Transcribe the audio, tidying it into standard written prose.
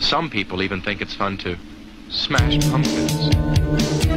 Some people even think it's fun to smash pumpkins.